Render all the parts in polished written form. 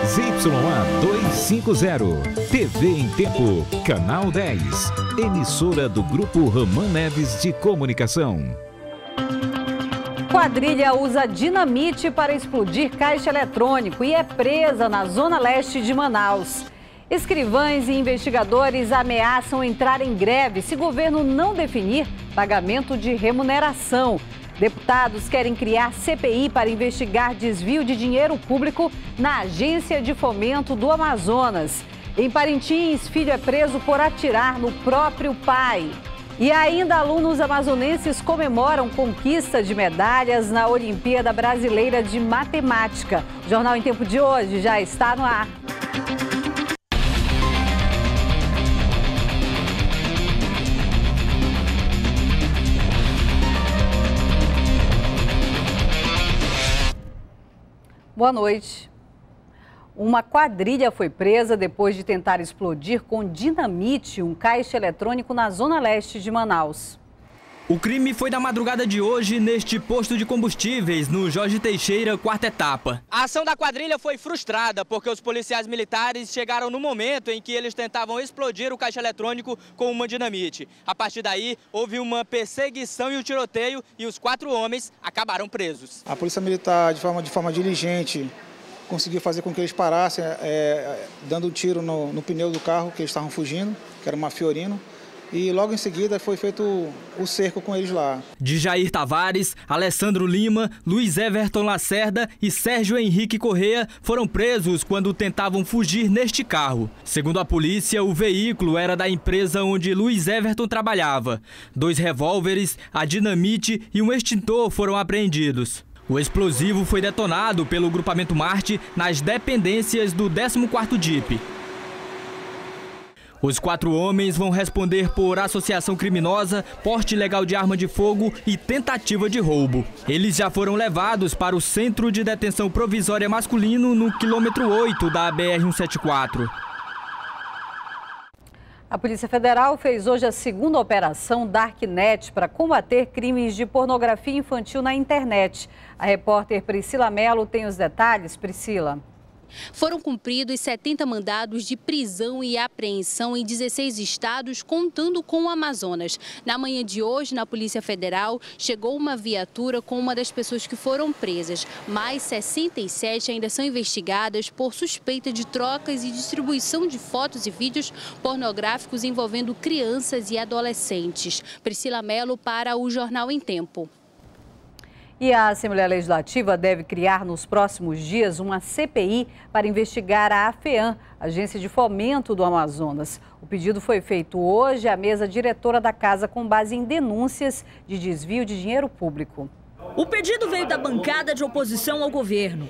ZYA 250, TV em Tempo, Canal 10, emissora do Grupo Ramã Neves de Comunicação. Quadrilha usa dinamite para explodir caixa eletrônico e é presa na zona leste de Manaus. Escrivães e investigadores ameaçam entrar em greve se governo não definir pagamento de remuneração. Deputados querem criar CPI para investigar desvio de dinheiro público na Agência de Fomento do Amazonas. Em Parintins, filho é preso por atirar no próprio pai. E ainda alunos amazonenses comemoram conquista de medalhas na Olimpíada Brasileira de Matemática. O Jornal em Tempo de hoje já está no ar. Boa noite. Uma quadrilha foi presa depois de tentar explodir com dinamite um caixa eletrônico na zona leste de Manaus. O crime foi na madrugada de hoje neste posto de combustíveis, no Jorge Teixeira, quarta etapa. A ação da quadrilha foi frustrada porque os policiais militares chegaram no momento em que eles tentavam explodir o caixa eletrônico com uma dinamite. A partir daí, houve uma perseguição e um tiroteio e os 4 homens acabaram presos. A polícia militar, de forma diligente, conseguiu fazer com que eles parassem, dando um tiro no pneu do carro que eles estavam fugindo, que era uma Fiorino. E logo em seguida foi feito o cerco com eles lá. De Jair Tavares, Alessandro Lima, Luiz Everton Lacerda e Sérgio Henrique Correa foram presos quando tentavam fugir neste carro. Segundo a polícia, o veículo era da empresa onde Luiz Everton trabalhava. 2 revólveres, a dinamite e um extintor foram apreendidos. O explosivo foi detonado pelo grupamento Marte nas dependências do 14º DIP. Os 4 homens vão responder por associação criminosa, porte ilegal de arma de fogo e tentativa de roubo. Eles já foram levados para o Centro de Detenção Provisória Masculino no quilômetro 8 da BR-174. A Polícia Federal fez hoje a 2ª operação Darknet para combater crimes de pornografia infantil na internet. A repórter Priscila Mello tem os detalhes. Priscila. Foram cumpridos 70 mandados de prisão e apreensão em 16 estados, contando com o Amazonas. Na manhã de hoje, na Polícia Federal, chegou uma viatura com uma das pessoas que foram presas. Mais 67 ainda são investigadas por suspeita de trocas e distribuição de fotos e vídeos pornográficos envolvendo crianças e adolescentes. Priscila Mello para o Jornal em Tempo. E a Assembleia Legislativa deve criar nos próximos dias uma CPI para investigar a AFEAM, Agência de Fomento do Amazonas. O pedido foi feito hoje à mesa diretora da casa com base em denúncias de desvio de dinheiro público. O pedido veio da bancada de oposição ao governo.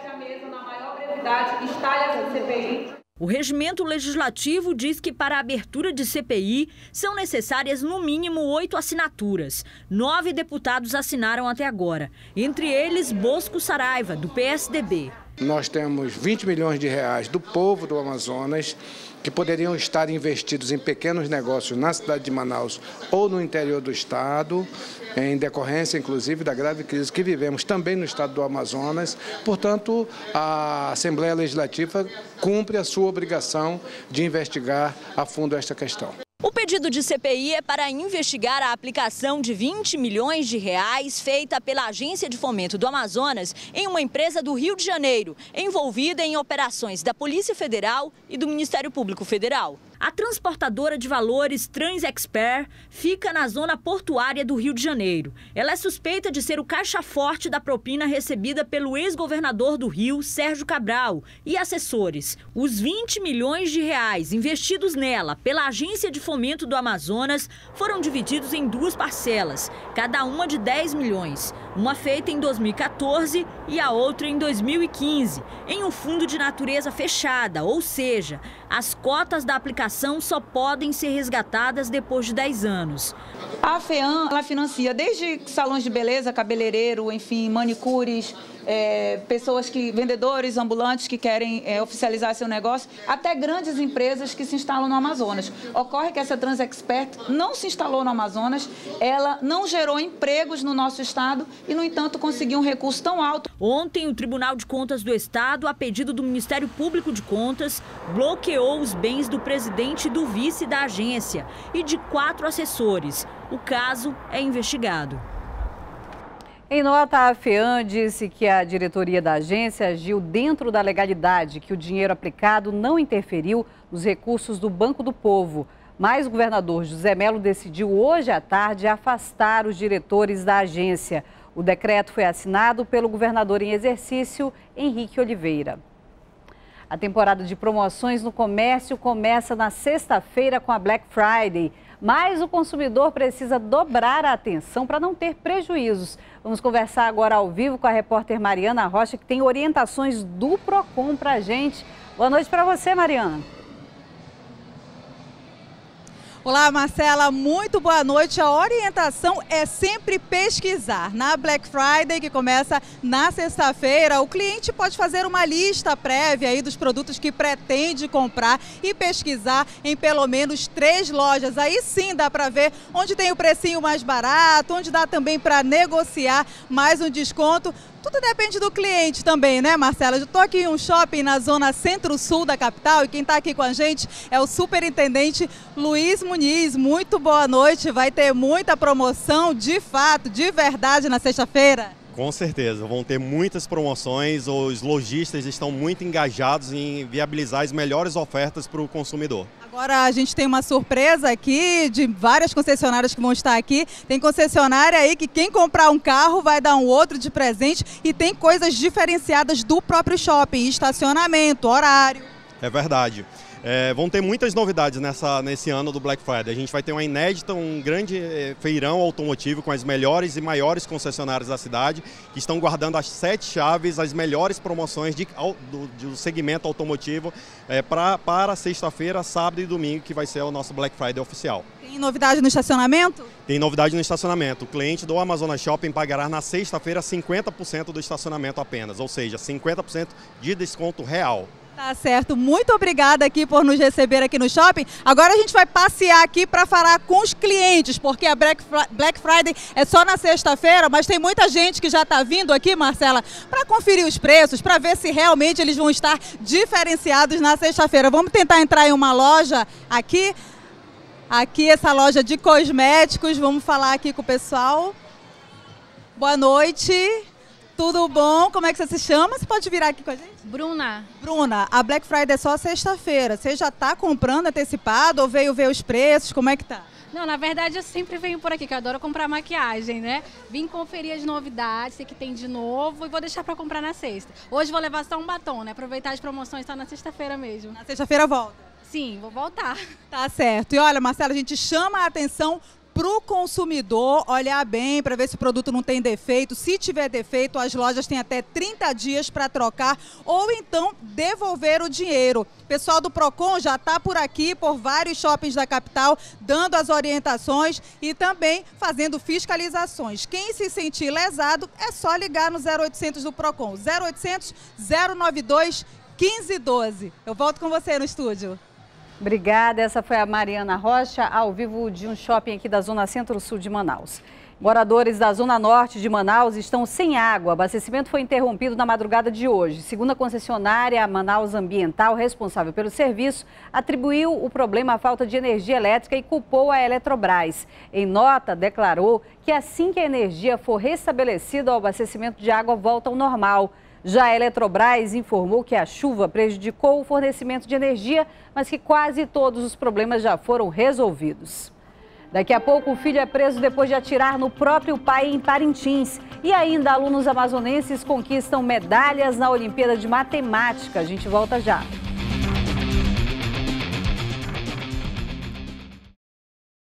O regimento legislativo diz que para a abertura de CPI são necessárias no mínimo 8 assinaturas. 9 deputados assinaram até agora, entre eles Bosco Saraiva, do PSDB. Nós temos 20 milhões de reais do povo do Amazonas que poderiam estar investidos em pequenos negócios na cidade de Manaus ou no interior do estado, em decorrência, inclusive, da grave crise que vivemos também no estado do Amazonas. Portanto, a Assembleia Legislativa cumpre a sua obrigação de investigar a fundo esta questão. O pedido de CPI é para investigar a aplicação de 20 milhões de reais feita pela Agência de Fomento do Amazonas em uma empresa do Rio de Janeiro, envolvida em operações da Polícia Federal e do Ministério Público Federal. A transportadora de valores Transexpert fica na zona portuária do Rio de Janeiro. Ela é suspeita de ser o caixa-forte da propina recebida pelo ex-governador do Rio, Sérgio Cabral, e assessores. Os 20 milhões de reais investidos nela pela Agência de Fomento do Amazonas foram divididos em 2 parcelas, cada uma de 10 milhões. Uma feita em 2014 e a outra em 2015, em um fundo de natureza fechada, ou seja, as cotas da aplicação só podem ser resgatadas depois de 10 anos. A AFEAM, ela financia desde salões de beleza, cabeleireiro, enfim, manicures, pessoas vendedores ambulantes que querem oficializar seu negócio, até grandes empresas que se instalam no Amazonas. Ocorre que essa Transexpert não se instalou no Amazonas, ela não gerou empregos no nosso estado e, no entanto, conseguiu um recurso tão alto. Ontem, o Tribunal de Contas do Estado, a pedido do Ministério Público de Contas, bloqueou os bens do presidente e do vice da agência e de 4 assessores. O caso é investigado. Em nota, a FEAM disse que a diretoria da agência agiu dentro da legalidade, que o dinheiro aplicado não interferiu nos recursos do Banco do Povo. Mas o governador José Mello decidiu hoje à tarde afastar os diretores da agência. O decreto foi assinado pelo governador em exercício, Henrique Oliveira. A temporada de promoções no comércio começa na sexta-feira com a Black Friday. Mas o consumidor precisa dobrar a atenção para não ter prejuízos. Vamos conversar agora ao vivo com a repórter Mariana Rocha, que tem orientações do Procon para a gente. Boa noite para você, Mariana. Olá, Marcela, muito boa noite. A orientação é sempre pesquisar. Na Black Friday, que começa na sexta-feira, o cliente pode fazer uma lista prévia aí dos produtos que pretende comprar e pesquisar em pelo menos 3 lojas. Aí sim dá para ver onde tem o precinho mais barato, onde dá também para negociar mais um desconto. Tudo depende do cliente também, né, Marcela? Eu estou aqui em um shopping na zona centro-sul da capital e quem está aqui com a gente é o superintendente Luiz Muniz. Muito boa noite, vai ter muita promoção de fato, de verdade na sexta-feira? Com certeza, vão ter muitas promoções, os lojistas estão muito engajados em viabilizar as melhores ofertas para o consumidor. Agora a gente tem uma surpresa aqui de várias concessionárias que vão estar aqui. Tem concessionária aí que quem comprar um carro vai dar um outro de presente e tem coisas diferenciadas do próprio shopping, estacionamento, horário. É verdade. Vão ter muitas novidades nesse ano do Black Friday. A gente vai ter uma inédita, um grande feirão automotivo com as melhores e maiores concessionárias da cidade, que estão guardando as 7 chaves, as melhores promoções do segmento automotivo para sexta-feira, sábado e domingo, que vai ser o nosso Black Friday oficial. Tem novidade no estacionamento? Tem novidade no estacionamento. O cliente do Amazonas Shopping pagará na sexta-feira 50% do estacionamento apenas, ou seja, 50% de desconto real. Tá certo, muito obrigada aqui por nos receber aqui no shopping. Agora a gente vai passear aqui para falar com os clientes, porque a Black Friday é só na sexta-feira, mas tem muita gente que já está vindo aqui, Marcela, para conferir os preços, para ver se realmente eles vão estar diferenciados na sexta-feira. Vamos tentar entrar em uma loja aqui, essa loja de cosméticos, vamos falar aqui com o pessoal. Boa noite. Tudo bom? Como é que você se chama? Você pode virar aqui com a gente? Bruna. Bruna, a Black Friday é só sexta-feira. Você já está comprando antecipado ou veio ver os preços? Como é que tá? Não, na verdade eu sempre venho por aqui, que eu adoro comprar maquiagem, né? Vim conferir as novidades, o que tem de novo e vou deixar para comprar na sexta. Hoje vou levar só um batom, né? Aproveitar as promoções, tá na sexta-feira mesmo. Na sexta-feira volta? Sim, vou voltar. Tá certo. E olha, Marcela, a gente chama a atenção para o consumidor olhar bem para ver se o produto não tem defeito. Se tiver defeito, as lojas têm até 30 dias para trocar ou então devolver o dinheiro. O pessoal do Procon já está por aqui, por vários shoppings da capital, dando as orientações e também fazendo fiscalizações. Quem se sentir lesado, é só ligar no 0800 do Procon, 0800 092 1512. Eu volto com você no estúdio. Obrigada, essa foi a Mariana Rocha, ao vivo de um shopping aqui da zona centro-sul de Manaus. Moradores da zona norte de Manaus estão sem água. O abastecimento foi interrompido na madrugada de hoje. Segundo a concessionária, a Manaus Ambiental, responsável pelo serviço, atribuiu o problema à falta de energia elétrica e culpou a Eletrobras. Em nota, declarou que assim que a energia for restabelecida, o abastecimento de água volta ao normal. Já a Eletrobras informou que a chuva prejudicou o fornecimento de energia, mas que quase todos os problemas já foram resolvidos. Daqui a pouco, o filho é preso depois de atirar no próprio pai em Parintins. E ainda, alunos amazonenses conquistam medalhas na Olimpíada de Matemática. A gente volta já.